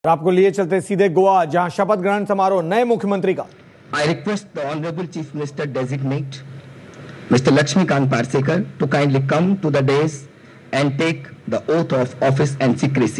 और आपको लिए चलते सीधे गोवा, जहां शपथ ग्रहण समारोह नए मुख्यमंत्री का। I request the Honorable Chief Minister Designate, Mr. Lakshmikant Parsekar, to kindly come to the dais and take the oath of office and secrecy.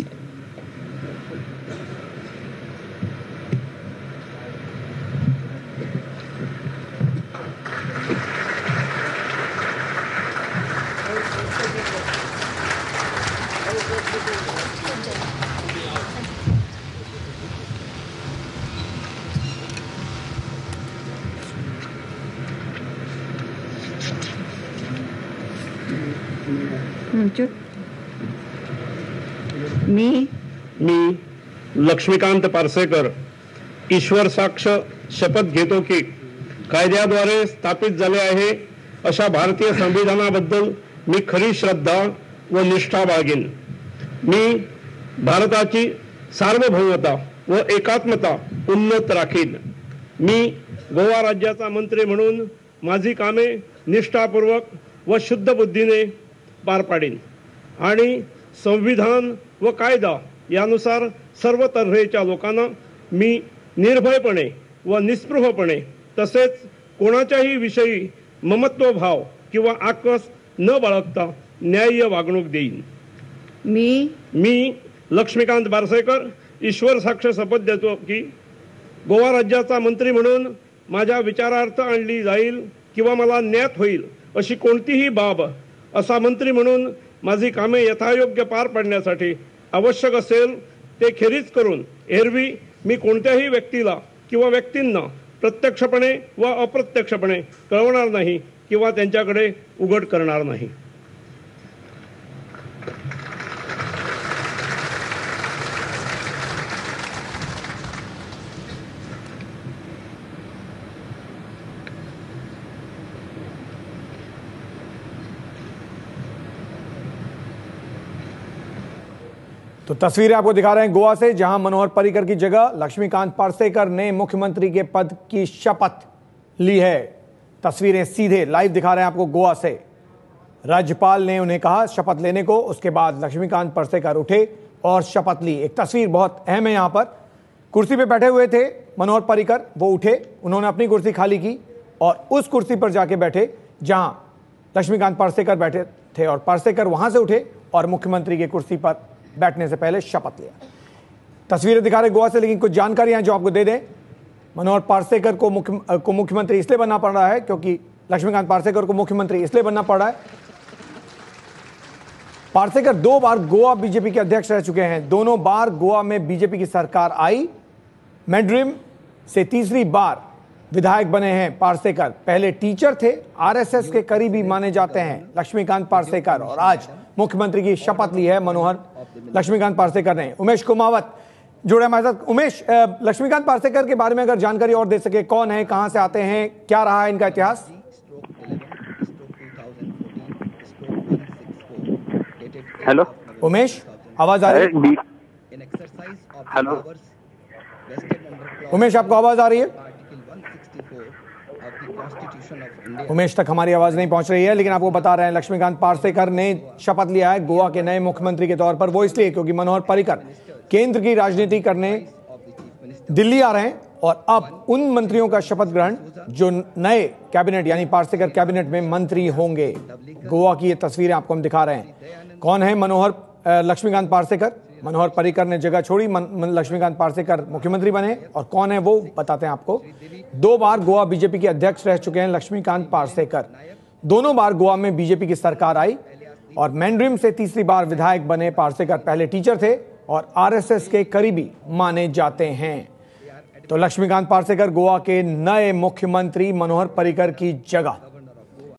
मी लक्ष्मीकांत पार्सेकर ईश्वर साक्ष शपथ घेतो की कायद्याद्वारे स्थापित झाले आहे अशा भारतीय संविधानाबद्दल मी खरी श्रद्धा व निष्ठा बाळगेन। मी भारताची सार्वभौमता व एकात्मता उन्नत राखीन। मी गोवा राज्याचा मंत्री म्हणून माझी कामे निष्ठापूर्वक व शुद्ध बुद्धीने पार पाडीन आणि संविधान व कायदा यानुसार सर्व तऱ्हेच्या लोकांना मी निर्भयपणे व निस्पृहपणे तसेच कोणाच्याही विषयी ममत्व भाव किंवा आकस न बाळगता न्याय्य वागणूक देईन। मी लक्ष्मीकांत पार्सेकर ईश्वर साक्ष शपथ देतो की गोवा राज्याचा मंत्री म्हणून माझ्या विचारार्थ आणली जाईल किंवा मला ज्ञात होईल अशी कोणतीही बाब असा मंत्री म्हणून माझी कामे यथायोग्य पार पाडण्यासाठी आवश्यक असेल ते खेरीज करून एरवी मी कोणत्याही व्यक्तीला किंवा व्यक्तींना प्रत्यक्षपणे व अप्रत्यक्षपणे कळवणार नाही किंवा त्यांच्याकडे उघड करणार नाही। तो तस्वीरें आपको दिखा रहे हैं गोवा से, जहां मनोहर पर्रिकर की जगह लक्ष्मीकांत पार्सेकर ने मुख्यमंत्री के पद की शपथ ली है। तस्वीरें सीधे लाइव दिखा रहे हैं आपको गोवा से। राज्यपाल ने उन्हें कहा शपथ लेने को, उसके बाद लक्ष्मीकांत पार्सेकर उठे और शपथ ली। एक तस्वीर बहुत अहम है, यहां पर कुर्सी पे बैठे हुए थे मनोहर पर्रिकर, वो उठे, उन्होंने अपनी कुर्सी खाली की और उस कुर्सी पर जाके बैठे जहां लक्ष्मीकांत पार्सेकर बैठे थे, और पार्सेकर वहां से उठे और मुख्यमंत्री की कुर्सी पर बैठने से पहले शपथ लिया। तस्वीरें दिखा रहे गोवा से, लेकिन कुछ जानकारियां जो आपको दे दें। मनोहर पार्सेकर को मुख्यमंत्री इसलिए बनना पड़ रहा है क्योंकि लक्ष्मीकांत पार्सेकर को मुख्यमंत्री इसलिए बनना पड़ रहा है। पार्सेकर 2 बार गोवा बीजेपी के अध्यक्ष रह चुके हैं। दोनों बार गोवा में बीजेपी की सरकार आई। मैंड्रिम से तीसरी बार विधायक बने हैं पार्सेकर। पहले टीचर थे, आरएसएस के करीबी माने जाते हैं लक्ष्मीकांत पार्सेकर, और आज मुख्यमंत्री की शपथ ली है मनोहर लक्ष्मीकांत पार्सेकर ने। उमेश कुमावत जुड़े हमारे साथ। उमेश, लक्ष्मीकांत पार्सेकर के बारे में अगर जानकारी और दे सके, कौन है, कहां से आते हैं, क्या रहा है इनका इतिहास? हेलो उमेश, आवाज आ रही है? हेलो उमेश, आपको आवाज आ रही है? उमेश तक हमारी आवाज नहीं पहुंच रही है, लेकिन आपको बता रहे हैं लक्ष्मीकांत पार्सेकर ने शपथ लिया है गोवा के नए मुख्यमंत्री के तौर पर। वो इसलिए क्योंकि मनोहर पर्रिकर केंद्र की राजनीति करने दिल्ली आ रहे हैं और अब उन मंत्रियों का शपथ ग्रहण जो नए कैबिनेट यानी पार्सेकर कैबिनेट में मंत्री होंगे। गोवा की ये तस्वीरें आपको हम दिखा रहे हैं। कौन है मनोहर लक्ष्मीकांत पार्सेकर? मनोहर पर्रिकर ने जगह छोड़ी, लक्ष्मीकांत पार्सेकर मुख्यमंत्री बने, और कौन है वो बताते हैं आपको। 2 बार गोवा बीजेपी के अध्यक्ष रह चुके हैं लक्ष्मीकांत पार्सेकर। दोनों बार गोवा में बीजेपी की सरकार आई और मैंड्रिम से तीसरी बार विधायक बने पार्सेकर। पहले टीचर थे और आरएसएस के करीबी माने जाते हैं। तो लक्ष्मीकांत पार्सेकर गोवा के नए मुख्यमंत्री मनोहर पर्रिकर की जगह।